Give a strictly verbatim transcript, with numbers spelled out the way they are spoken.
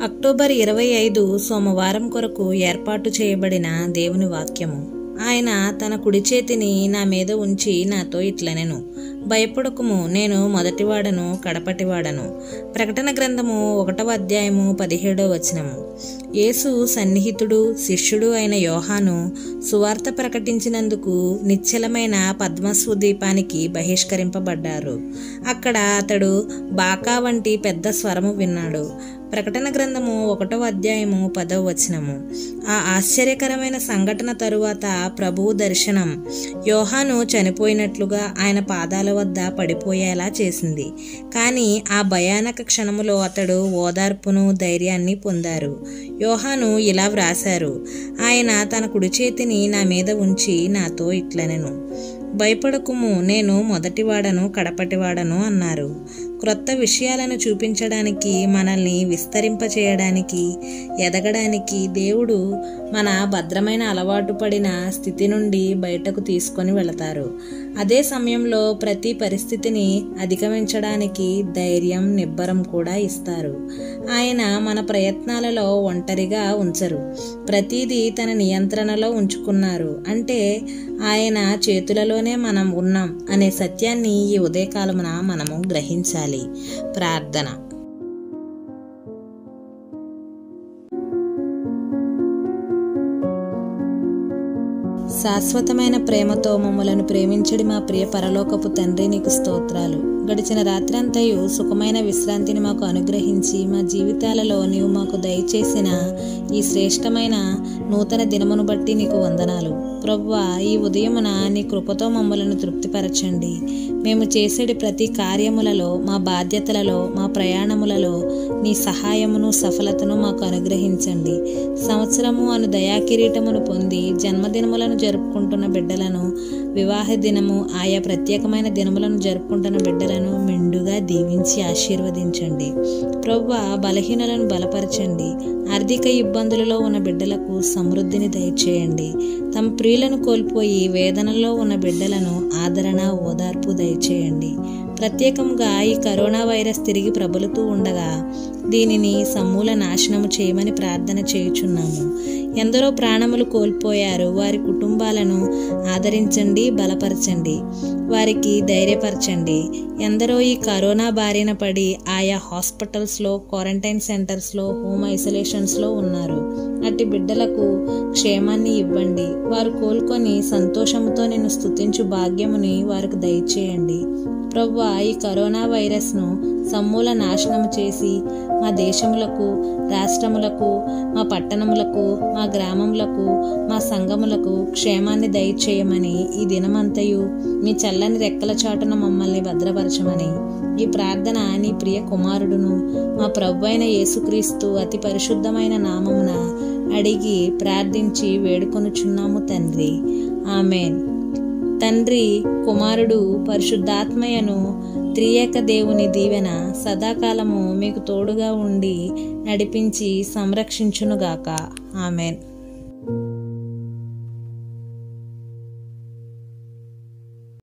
October ఇరవై ఐదు సోమవారం కొరకు ఏర్పాటు చేయబడిన దేవుని వాక్యము. ఆయన తన కుడి చేతిని నా మీద ఉంచి నాతో ఇట్లనెను, భయపడకుము, నేను మొదటివాడను కడపటివాడను. ప్రకటన గ్రంథము ఒకటవ అధ్యాయము పదిహేడవ వచనము. యేసు సన్నిహితుడు శిష్యుడు అయిన యోహాను సువార్త ప్రకటించినందుకు నిశ్చలమైన పద్మస్సు ద్వీపానికి బహిష్కరింపబడ్డారు. అక్కడ అతడు బాకా వంటి పెద్ద స్వరము విన్నాడు. ప్రకటన గ్రంథము ఒకటవ అధ్యాయము పదవ వచనము. ఆ ఆశ్చర్యకరమైన సంఘటన తరువాత ప్రభువు దర్శనం యోహాను చనిపోయినట్లుగా ఆయన పాదాల వద్ద పడిపోయేలా చేసింది. కానీ ఆ భయానక క్షణములో అతడు ఓదార్పును ధైర్యాన్ని పొందారు. యోహాను ఇలా వ్రాశారు, ఆయన తన కుడి చేతిని నా మీద ఉంచి నాతో ఇట్లనెను, భయపడకుము, నేను మొదటివాడను కడపటివాడను అన్నారు. క్రొత్త విషయాలను చూపించడానికి, మనల్ని విస్తరింపచేయడానికి, ఎదగడానికి దేవుడు మన భద్రమైన అలవాటు పడిన స్థితి నుండి బయటకు తీసుకొని వెళతారు. అదే సమయంలో ప్రతి పరిస్థితిని అధిగమించడానికి ధైర్యం, నిబ్బరం కూడా ఇస్తారు. ఆయన మన ప్రయత్నాలలో ఒంటరిగా ఉంచరు, ప్రతిదీ తన నియంత్రణలో ఉంచుకున్నారు. అంటే ఆయన చేతులలోనే మనం ఉన్నాం అనే సత్యాన్ని ఈ ఉదయకాలమున మనము గ్రహించాలి. ప్రార్థన. శాశ్వతమైన ప్రేమతో మమ్మలను ప్రేమించడి మా ప్రియ పరలోకపు తండ్రి, నీకు స్తోత్రాలు. గడిచిన రాత్రంతయు సుఖమైన విశ్రాంతిని మాకు అనుగ్రహించి మా జీవితాలలో నీవు మాకు దయచేసిన ఈ శ్రేష్టమైన నూతన దినమును బట్టి నీకు వందనాలు. ప్రభువా, ఈ ఉదయమున నీ కృపతో మమ్మలను తృప్తిపరచండి. మేము చేసేటి ప్రతి కార్యములలో, మా బాధ్యతలలో, మా ప్రయాణములలో నీ సహాయమును సఫలతను మాకు అనుగ్రహించండి. సంవత్సరము అను దయాకిరీటమును పొంది జన్మదినములను జరుపుకుంటున్న బిడ్డలను, వివాహ దినము, ఆయా ప్రత్యేకమైన దినములను జరుపుకుంటున్న బిడ్డలను మెండుగా దీవించి ఆశీర్వదించండి. ప్రభువా, బలహీనులను బలపరచండి. ఆర్థిక ఇబ్బందులలో ఉన్న బిడ్డలకు సమృద్ధిని దయచేయండి. తమ ప్రియులను కోల్పోయి వేదనలో ఉన్న బిడ్డలను ఆదరణ, ఓదార్పు దయచేయండి. ప్రత్యేకంగా ఈ కరోనా వైరస్ తిరిగి ప్రబలుతూ ఉండగా దీనిని సమూల నాశనము చేయమని ప్రార్థన చేయుచున్నాము. ఎందరో ప్రాణములు కోల్పోయారు, వారి కుటుంబాలను ఆదరించండి, బలపరచండి, వారికి ధైర్యపరచండి. ఎందరో ఈ కరోనా బారిన పడి ఆయా హాస్పిటల్స్లో, క్వారంటైన్ సెంటర్స్లో, హోమ్ ఐసోలేషన్స్లో ఉన్నారు. అట్టి బిడ్డలకు క్షేమాన్ని ఇవ్వండి. వారు కోలుకొని సంతోషంతో నిన్ను స్తుతించు భాగ్యముని వారికి దయచేయండి. ప్రభువా, ఈ కరోనా వైరస్ను సమూల నాశనం చేసి మా దేశములకు, రాష్ట్రములకు, మా పట్టణములకు, మా గ్రామములకు, మా సంఘములకు క్షేమాన్ని దయచేయమని ఈ దినమంతయు మీ చల్లని రెక్కల చాటున మమ్మల్ని భద్రపరచమని ఈ ప్రార్థన నీ ప్రియ కుమారుడును మా ప్రభు అయిన యేసుక్రీస్తు అతి పరిశుద్ధమైన నామమున అడిగి ప్రార్థించి వేడుకొనుచున్నాము తండ్రి. ఆమెన్. తండ్రి, కుమారుడు, పరిశుద్ధాత్మయను త్రియేక దేవుని దీవెన సదాకాలము మీకు తోడుగా ఉండి నడిపించి సంరక్షించునుగాక. ఆమెన్.